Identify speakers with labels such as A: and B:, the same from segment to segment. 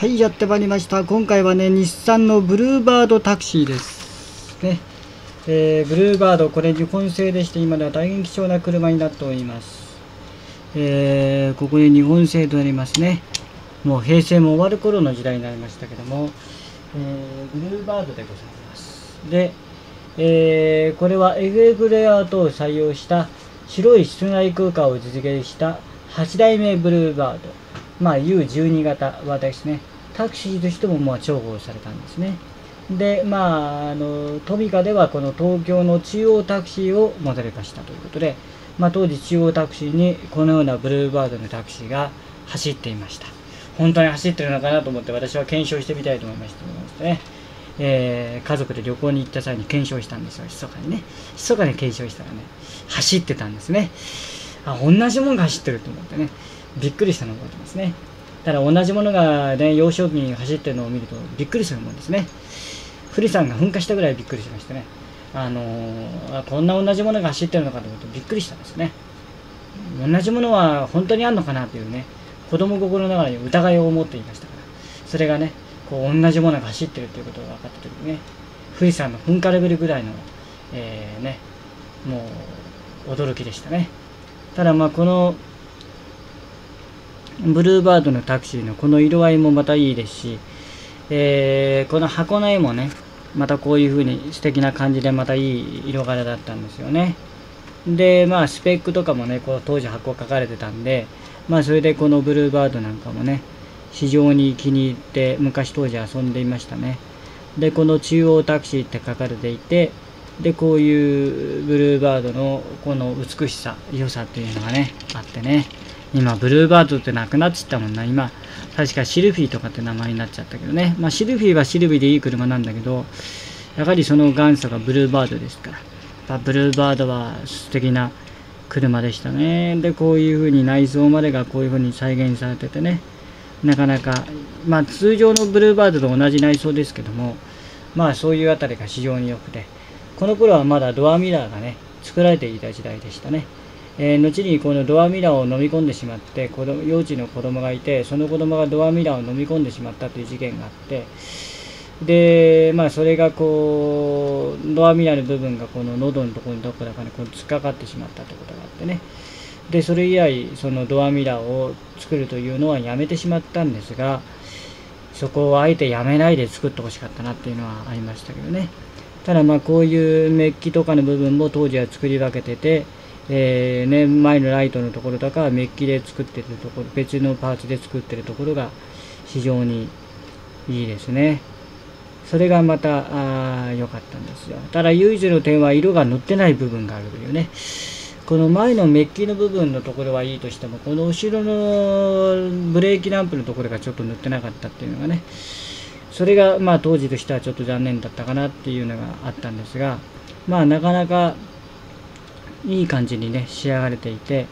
A: はい、やってまいりました。今回はね、日産のブルーバードタクシーですね。ブルーバード、これ日本製でして、今では大変貴重な車になっております。ここで日本製となりますね。もう平成も終わる頃の時代になりましたけども、ブルーバードでございます。で、これは FF レイアウトを採用した白い室内空間を実現した8代目ブルーバード。U12 型はですね、タクシーとしても重宝されたんですね。で、トミカではこの東京の中央タクシーをモデル化したということで、当時中央タクシーにこのようなブルーバードのタクシーが走っていました。本当に走ってるのかなと思って私は検証してみたいと思いましてね。家族で旅行に行った際に検証したんですよ。密かにね。密かに検証したらね、走ってたんですね。同じものが走ってると思ってね、びっくりしたのを覚えてますね。ただ同じものがね、幼少期に走ってるのを見るとびっくりするもんですね。富士山が噴火したぐらいびっくりしましてね。こんな同じものが走ってるのかと思ってびっくりしたんですね。同じものは本当にあるのかなというね、子供心ながらに疑いを持っていましたから、それがね、こう同じものが走ってるということが分かった時にね、富士山の噴火レベルぐらいの、もう驚きでしたね。ただこのブルーバードのタクシーのこの色合いもまたいいですし、この箱の絵もね、またこういう風に素敵な感じでまたいい色柄だったんですよね。で、スペックとかもね、こう当時箱書かれてたんで、それでこのブルーバードなんかもね、非常に気に入って昔当時遊んでいましたね。で、この中央タクシーって書かれていて、で、こういうブルーバードのこの美しさ、良さっていうのがね、あってね、今ブルーバードってなくなっちゃったもんな。今確かシルフィーとかって名前になっちゃったけどね。シルフィーはシルフィーでいい車なんだけど、やはりその元祖がブルーバードですから、ブルーバードは素敵な車でしたね。で、こういう風に内装までがこういう風に再現されててね、なかなか通常のブルーバードと同じ内装ですけども、そういうあたりが非常に良くて、この頃はまだドアミラーがね作られていた時代でしたね。後にこのドアミラーを飲み込んでしまって、幼稚の子供がいて、その子供がドアミラーを飲み込んでしまったという事件があって、で、それがこうドアミラーの部分がこの喉のところにどこだかにこう突っかかってしまったということがあってね。で、それ以来そのドアミラーを作るというのはやめてしまったんですが、そこをあえてやめないで作ってほしかったなっていうのはありましたけどね。ただこういうメッキとかの部分も当時は作り分けてて、前のライトのところとかメッキで作ってるところ、別のパーツで作ってるところが非常にいいですね。それがまた良かったんですよ。ただ唯一の点は色が塗ってない部分があるというね。この前のメッキの部分のところはいいとしても、この後ろのブレーキランプのところがちょっと塗ってなかったっていうのがね、それが当時としてはちょっと残念だったかなっていうのがあったんですが、なかなかいい感じにね仕上がっていて、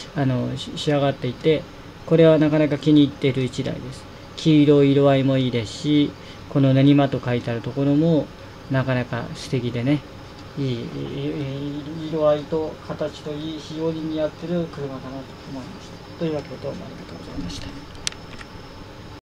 A: これはなかなか気に入っている一台です。黄色い色合いもいいですし、この練馬と書いてあるところもなかなか素敵でね、いい色合いと形といい、非常に似合ってる車かなと思いました。というわけでどうもありがとうございました。